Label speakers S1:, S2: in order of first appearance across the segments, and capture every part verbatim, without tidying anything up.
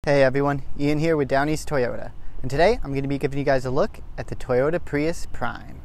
S1: Hey everyone, Ian here with Down East Toyota, and today I'm going to be giving you guys a look at the Toyota Prius Prime.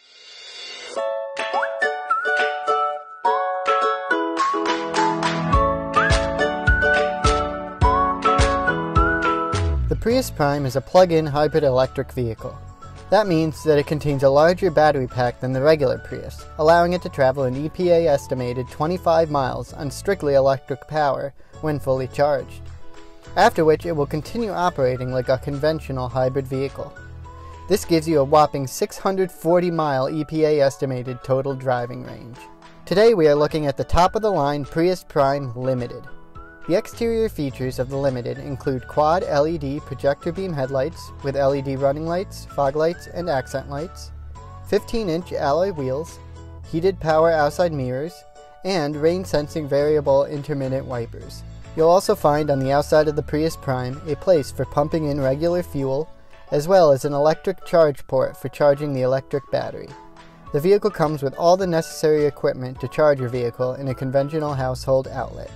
S1: The Prius Prime is a plug-in hybrid electric vehicle. That means that it contains a larger battery pack than the regular Prius, allowing it to travel an E P A estimated twenty-five miles on strictly electric power when fully charged, after which it will continue operating like a conventional hybrid vehicle. This gives you a whopping six hundred forty mile E P A estimated total driving range. Today we are looking at the top-of-the-line Prius Prime Limited. The exterior features of the Limited include quad L E D projector beam headlights with L E D running lights, fog lights, and accent lights, fifteen inch alloy wheels, heated power outside mirrors, and rain-sensing variable intermittent wipers. You'll also find on the outside of the Prius Prime a place for pumping in regular fuel, as well as an electric charge port for charging the electric battery. The vehicle comes with all the necessary equipment to charge your vehicle in a conventional household outlet.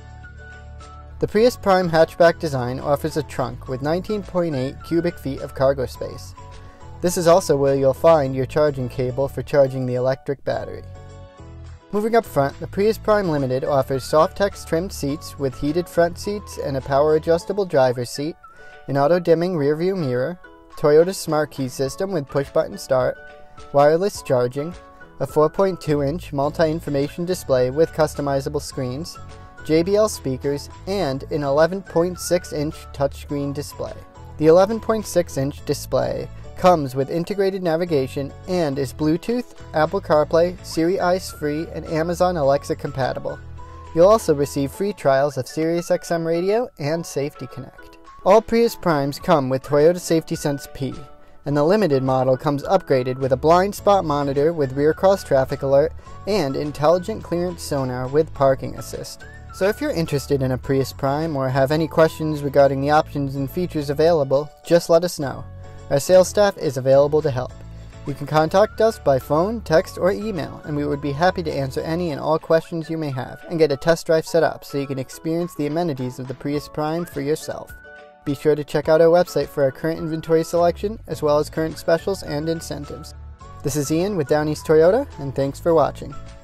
S1: The Prius Prime hatchback design offers a trunk with nineteen point eight cubic feet of cargo space. This is also where you'll find your charging cable for charging the electric battery. Moving up front, the Prius Prime Limited offers Softex trimmed seats with heated front seats and a power adjustable driver's seat, an auto-dimming rearview mirror, Toyota's smart key system with push-button start, wireless charging, a four point two inch multi-information display with customizable screens, J B L speakers, and an eleven point six inch touchscreen display. The eleven point six inch display comes with integrated navigation and is Bluetooth, Apple CarPlay, Siri Eyes free, and Amazon Alexa compatible. You'll also receive free trials of Sirius X M radio and Safety Connect. All Prius Primes come with Toyota Safety Sense P, and the Limited model comes upgraded with a blind spot monitor with rear cross traffic alert and intelligent clearance sonar with parking assist. So if you're interested in a Prius Prime or have any questions regarding the options and features available, just let us know. Our sales staff is available to help. You can contact us by phone, text, or email, and we would be happy to answer any and all questions you may have and get a test drive set up so you can experience the amenities of the Prius Prime for yourself. Be sure to check out our website for our current inventory selection, as well as current specials and incentives. This is Ian with Down East Toyota, and thanks for watching.